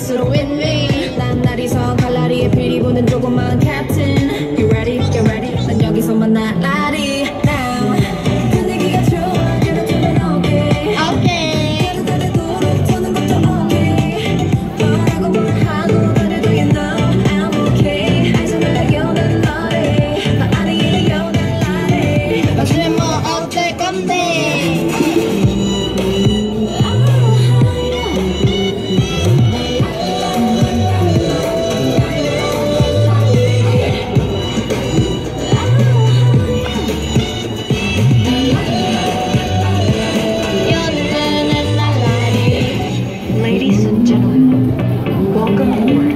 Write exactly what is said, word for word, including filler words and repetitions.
스스로 win-win. 난 날이서 갈라리에 피리 부는 조그만 캡틴. You ready? You ready? 난 여기서만 날라리 now. 분위기가 좋아 그래 두면 okay. Okay. 따르따르도록 터는 것도 okay. 뭐라고 뭘 하고 그래도 you know I'm okay. I just like you 난 너래. 나 아니에요 난 나래. 나중에 뭐 어쩔 건데. Ladies and gentlemen, welcome aboard.